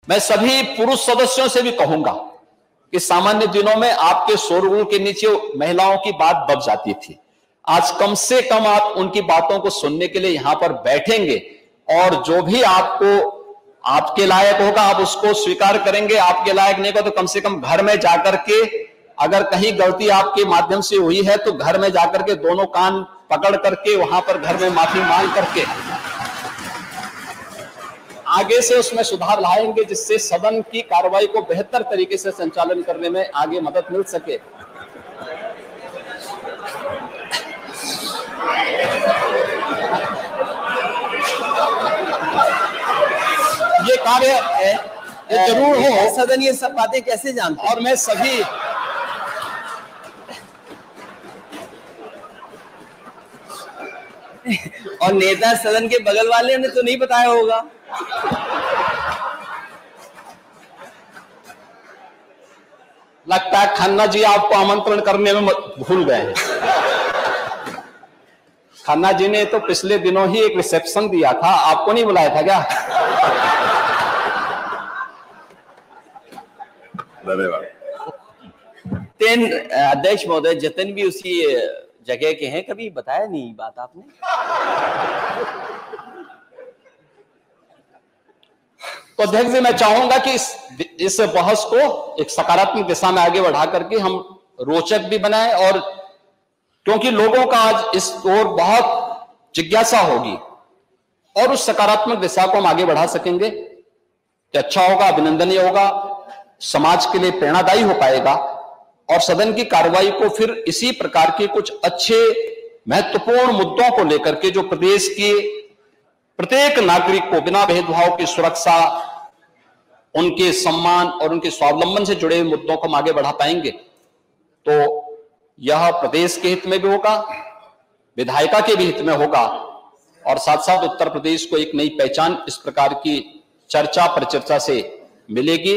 मैं सभी पुरुष सदस्यों से भी कहूंगा कि सामान्य दिनों में आपके शोरगुल के नीचे महिलाओं की बात दब जाती थी। आज कम से कम आप उनकी बातों को सुनने के लिए यहां पर बैठेंगे और जो भी आपको आपके लायक होगा आप उसको स्वीकार करेंगे, आपके लायक नहीं होगा तो कम से कम घर में जाकर के, अगर कहीं गलती आपके माध्यम से हुई है तो घर में जाकर के दोनों कान पकड़ करके वहां पर घर में माफी मांग करके आगे से उसमें सुधार लाएंगे, जिससे सदन की कार्रवाई को बेहतर तरीके से संचालन करने में आगे मदद मिल सके। ये कार्य जरूर हो। सदन ये सब बातें कैसे जानते? और मैं सभी और नेता सदन के बगल वाले ने तो नहीं बताया होगा। लगता है खन्ना जी आपको आमंत्रण करने में भूल गए हैं। खन्ना जी ने तो पिछले दिनों ही एक रिसेप्शन दिया था, आपको नहीं बुलाया था क्या? अध्यक्ष महोदय, जतन भी उसी जगह के हैं, कभी बताया नहीं बात आपने? तो अध्यक्ष जी मैं चाहूंगा कि इस बहस को एक सकारात्मक दिशा में आगे बढ़ा करके हम रोचक भी बनाएं, और क्योंकि लोगों का आज इस ओर बहुत जिज्ञासा होगी और उस सकारात्मक दिशा को हम आगे बढ़ा सकेंगे कि अच्छा होगा, अभिनंदनीय होगा, समाज के लिए प्रेरणादायी हो पाएगा और सदन की कार्रवाई को फिर इसी प्रकार के कुछ अच्छे महत्वपूर्ण मुद्दों को लेकर के जो प्रदेश के प्रत्येक नागरिक को बिना भेदभाव की सुरक्षा, उनके सम्मान और उनके स्वावलंबन से जुड़े हुए मुद्दों को हम आगे बढ़ा पाएंगे। तो यह प्रदेश के हित में भी होगा, विधायिका के भी हित में होगा और साथ साथ उत्तर प्रदेश को एक नई पहचान इस प्रकार की चर्चा परिचर्चा से मिलेगी।